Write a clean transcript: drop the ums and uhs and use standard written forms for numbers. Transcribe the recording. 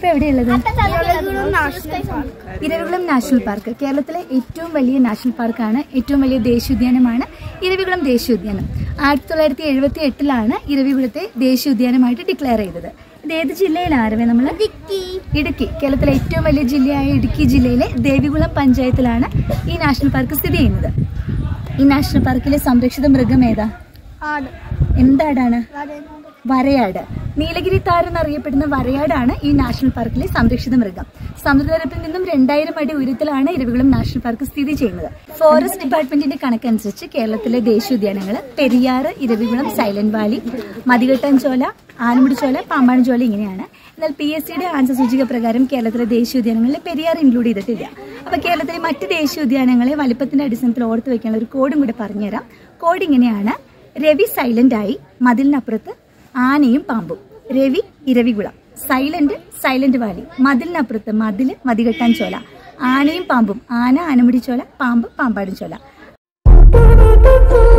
നമ്മളിപ്പോ എവിടെയുള്ളത്? Eravikulam national park. കേരളത്തിലെ ഏറ്റവും വലിയ നാഷണൽ പാർക്കാണ്, ഏറ്റവും വലിയ ദേശീയോദ്യാനമാണ് ഇരവികുളം ദേശീയോദ്യാനം. 1978 ഇരവികുളത്തെ ദേശീയോദ്യാനമായിട്ട് ഡിക്ലെയർ ചെയ്തത്. ഇത് ഏത് ജില്ലയിലാണ്? നമ്മൾ ഇടുക്കി. കേരളത്തിലെ ഏറ്റവും വലിയ ജില്ലയായ ഇടുക്കി ജില്ലയിലെ ദേവികുളം പഞ്ചായത്തിലാണ് ഈ നാഷണൽ പാർക്ക് സ്ഥിതി ചെയ്യുന്നത്. ഈ നാഷണൽ പാർക്കിലെ സംരക്ഷിത മൃഗം ഏതാ? എന്താടാണ്? വരയാട്. നീലഗിരി താരം എന്നറിയപ്പെടുന്ന വരയാടാണ് ഈ നാഷണൽ പാർക്കിലെ സംരക്ഷിത മൃഗം. സമുദ്രനിരപ്പിൽ നിന്നും 2000 അടി ഉയരത്തിലാണ് ഇരവികുളം നാഷണൽ പാർക്ക് സ്ഥിതി ചെയ്യുന്നത്. ഫോറസ്റ്റ് ഡിപ്പാർട്ട്മെന്റിന്റെ കണക്കനുസരിച്ച് കേരളത്തിലെ ദേശീയോദ്യാനങ്ങൾ പെരിയാർ, ഇരവികുളം, സൈലന്റ് വാലി, മതികെട്ടാൻചോല, ആനമുടിച്ചോല, പാമ്പാടുംചോല ഇങ്ങനെയാണ്. എന്നാൽ PSCയുടെ ആൻസർ സൂചിക പ്രകാരം കേരളത്തിലെ ദേശീയോദ്യാനങ്ങളിൽ പെരിയാർ ഇൻക്ലൂഡ് ചെയ്തിട്ടില്ല. അപ്പൊ കേരളത്തിലെ മറ്റ് ദേശീയോദ്യാനങ്ങളെ വലിപ്പത്തിന്റെ അടിസ്ഥാനത്തിൽ ഓർത്ത് വെക്കാനുള്ള ഒരു കോഡും കൂടെ പറഞ്ഞുതരാം. കോഡ് ഇങ്ങനെയാണ്: രവി സൈലന്റ് ആയി, മതിലിനപ്പുറത്ത് ആനയും പാമ്പും. രവി ഇരവികുളം, സൈലന്റ് വാലി, മതിലിനപ്പുറത്ത് മതില് മതികെട്ടാൻചോല, ആനയും പാമ്പും, ആന ആനമുടിച്ചോല, പാമ്പ് പാമ്പാടുംചോല.